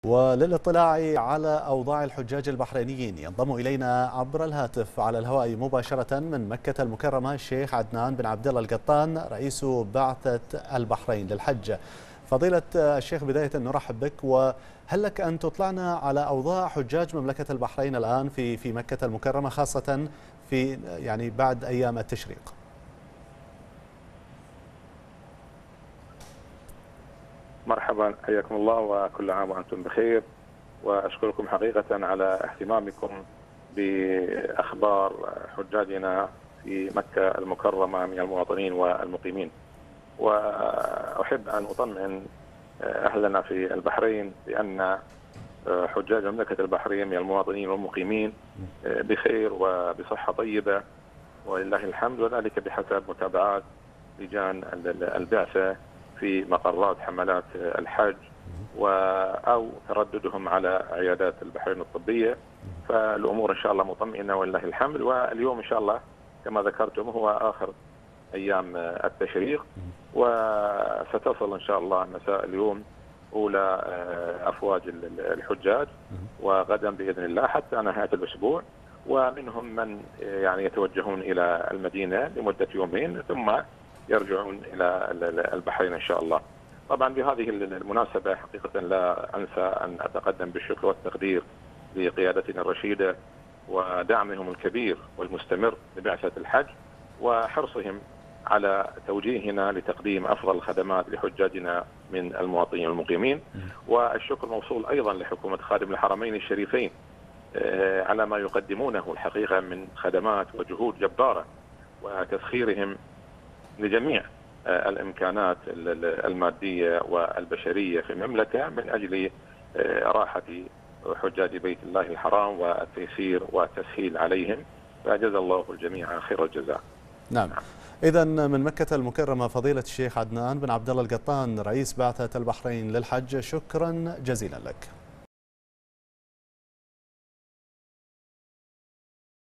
وللاطلاع على أوضاع الحجاج البحرينيين ينضم إلينا عبر الهاتف على الهواء مباشرة من مكة المكرمة الشيخ عدنان بن عبد الله القطان رئيس بعثة البحرين للحج. فضيلة الشيخ، بداية نرحب بك، وهل لك أن تطلعنا على أوضاع حجاج مملكة البحرين الآن في مكة المكرمة، خاصة في بعد أيام التشريق؟ مرحبا، حياكم الله وكل عام وأنتم بخير، وأشكركم حقيقة على اهتمامكم بأخبار حجاجنا في مكة المكرمة من المواطنين والمقيمين. وأحب أن أطمئن أهلنا في البحرين بأن حجاج مملكة البحرين من المواطنين والمقيمين بخير وبصحة طيبة ولله الحمد، وذلك بحسب متابعات لجان البعثة في مقرات حملات الحج أو ترددهم على عيادات البحرين الطبية. فالأمور إن شاء الله مطمئنة ولله الحمد. واليوم إن شاء الله كما ذكرتم هو آخر أيام التشريق، وستصل إن شاء الله مساء اليوم أولى أفواج الحجاج، وغدا بإذن الله حتى نهاية الأسبوع، ومنهم من يتوجهون إلى المدينة لمدة يومين ثم يرجعون إلى البحرين إن شاء الله. طبعا بهذه المناسبة حقيقة لا أنسى أن أتقدم بالشكر والتقدير لقيادتنا الرشيدة ودعمهم الكبير والمستمر لبعثة الحج، وحرصهم على توجيهنا لتقديم أفضل الخدمات لحجاجنا من المواطنين والمقيمين. والشكر موصول أيضا لحكومة خادم الحرمين الشريفين على ما يقدمونه الحقيقة من خدمات وجهود جبارة، وتسخيرهم لجميع الإمكانات المادية والبشرية في المملكة من أجل راحة حجاج بيت الله الحرام والتيسير والتسهيل عليهم، فجزا الله الجميع خير الجزاء. نعم. إذن من مكة المكرمة فضيلة الشيخ عدنان بن عبد الله القطان رئيس بعثة البحرين للحج، شكرا جزيلا لك.